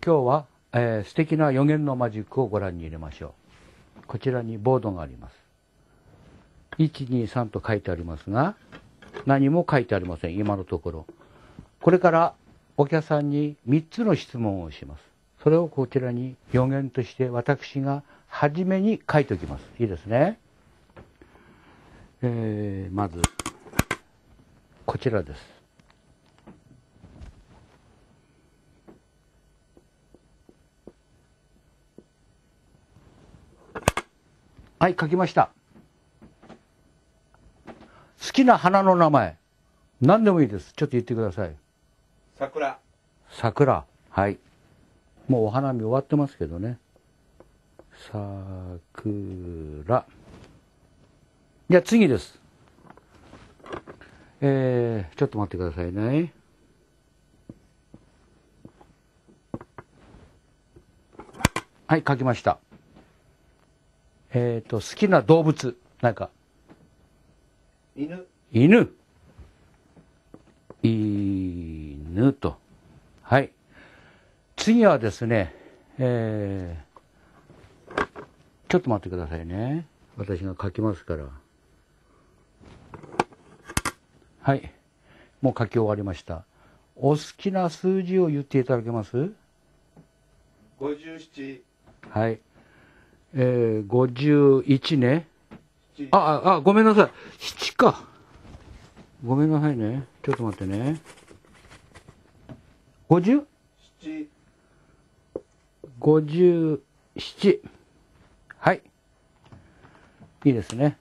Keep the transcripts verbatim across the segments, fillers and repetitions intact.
今日は、えー、素敵な予言のマジックをご覧に入れましょう。こちらにボードがあります。いち、に、さんと書いてありますが、何も書いてありません、今のところ。これからお客さんにみっつの質問をします。それをこちらに予言として私が初めに書いておきます。いいですね。えー、まず、こちらです。はい、書きました。好きな花の名前、何でもいいです。ちょっと言ってください。 桜。 桜。はい。もうお花見終わってますけどね。桜。じゃあ次です。えー、ちょっと待ってくださいね。はい、書きました。えっと、好きな動物、なんか。 犬。 犬。犬と。はい。次はですね、えー、ちょっと待ってくださいね。私が書きますから。はい。もう書き終わりました。お好きな数字を言っていただけます？ ごじゅうなな。 はい。えー、ごじゅういちね。あ、あ、あ、ごめんなさい。ななか。ごめんなさいね。ちょっと待ってね。ごじゅう？ なな。 ごじゅうなな。はい。いいですね。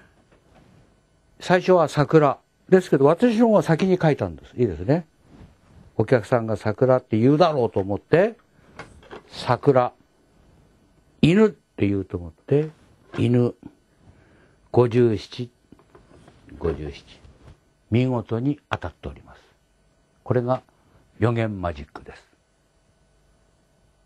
最初は桜。ですけど、私の方が先に書いたんです。いいですね。お客さんが桜って言うだろうと思って、桜。犬って言うと思って、犬。ごじゅうなな。ごじゅうなな。見事に当たっております。これが予言マジックです。